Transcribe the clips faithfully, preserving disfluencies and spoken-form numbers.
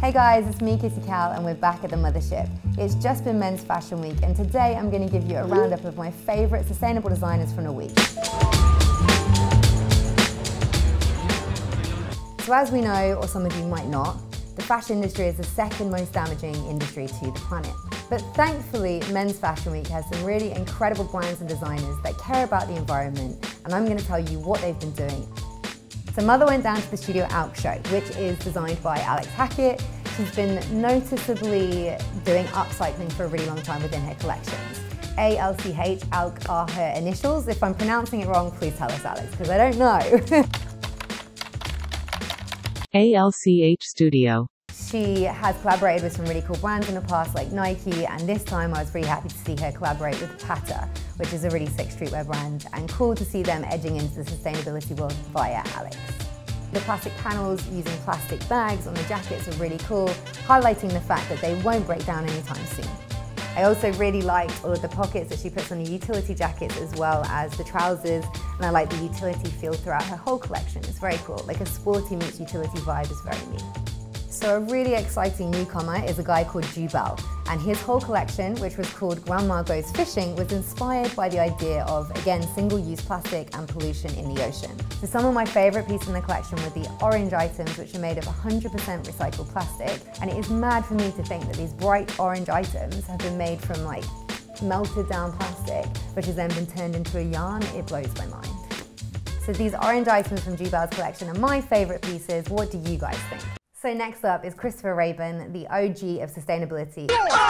Hey guys, it's me, Kitty Cowell, and we're back at the mothership. It's just been Men's Fashion Week, and today I'm going to give you a roundup of my favourite sustainable designers from the week. So as we know, or some of you might not, the fashion industry is the second most damaging industry to the planet. But thankfully, Men's Fashion Week has some really incredible brands and designers that care about the environment, and I'm going to tell you what they've been doing. So Mutha went down to the Studio A L C show, which is designed by Alexandra Hackett. She's been noticeably doing upcycling for a really long time within her collections. A L C H, A L C are her initials. If I'm pronouncing it wrong, please tell us, Alex, because I don't know. A L C H Studio. She has collaborated with some really cool brands in the past like Nike, and this time I was really happy to see her collaborate with Pata, which is a really sick streetwear brand, and cool to see them edging into the sustainability world via Alex. The plastic panels using plastic bags on the jackets are really cool, highlighting the fact that they won't break down anytime soon. I also really liked all of the pockets that she puts on the utility jackets as well as the trousers, and I like the utility feel throughout her whole collection. It's very cool, like a sporty meets utility vibe is very neat. So a really exciting newcomer is a guy called Jubal, and his whole collection, which was called Grandma Goes Fishing, was inspired by the idea of, again, single-use plastic and pollution in the ocean. So some of my favourite pieces in the collection were the orange items, which are made of one hundred percent recycled plastic, and it is mad for me to think that these bright orange items have been made from like melted down plastic, which has then been turned into a yarn. It blows my mind. So these orange items from Jubal's collection are my favourite pieces. What do you guys think? So next up is Christopher Raeburn, the O G of sustainability.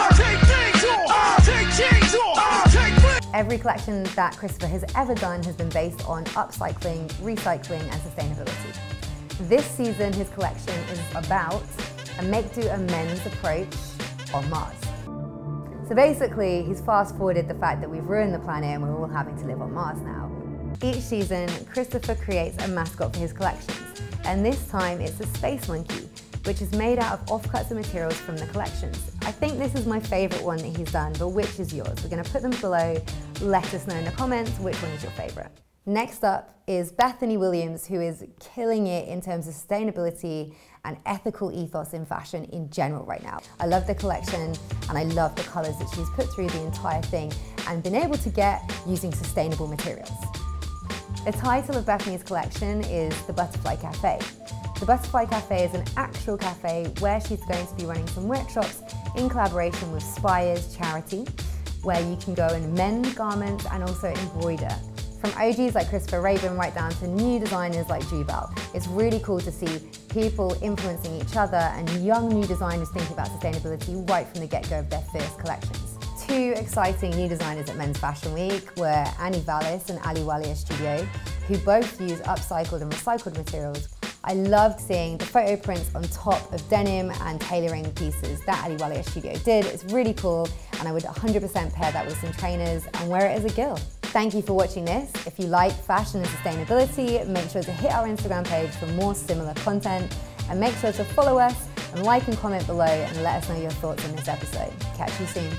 Every collection that Christopher has ever done has been based on upcycling, recycling and sustainability. This season his collection is about a make-do-amends approach on Mars. So basically he's fast-forwarded the fact that we've ruined the planet and we're all having to live on Mars now. Each season, Christopher creates a mascot for his collections, and this time it's a space monkey, which is made out of offcuts of materials from the collections. I think this is my favourite one that he's done, but which is yours? We're going to put them below. Let us know in the comments which one is your favourite. Next up is Bethany Williams, who is killing it in terms of sustainability and ethical ethos in fashion in general right now. I love the collection and I love the colours that she's put through the entire thing and been able to get using sustainable materials. The title of Bethany's collection is The Butterfly Cafe. The Butterfly Cafe is an actual cafe where she's going to be running some workshops in collaboration with Spire's charity, where you can go and mend garments and also embroider. From O Gs like Christopher Raeburn right down to new designers like Jubal. It's really cool to see people influencing each other and young new designers thinking about sustainability right from the get-go of their first collections. Two exciting new designers at Men's Fashion Week were Vallis and Ahluwalia Studio, who both use upcycled and recycled materials. I loved seeing the photo prints on top of denim and tailoring pieces that Ahluwalia Studio did. It's really cool, and I would one hundred percent pair that with some trainers and wear it as a girl. Thank you for watching this. If you like fashion and sustainability, make sure to hit our Instagram page for more similar content, and make sure to follow us and like and comment below and let us know your thoughts on this episode. Catch you soon.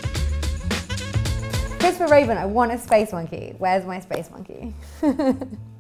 Christopher Raeburn, I want a space monkey. Where's my space monkey?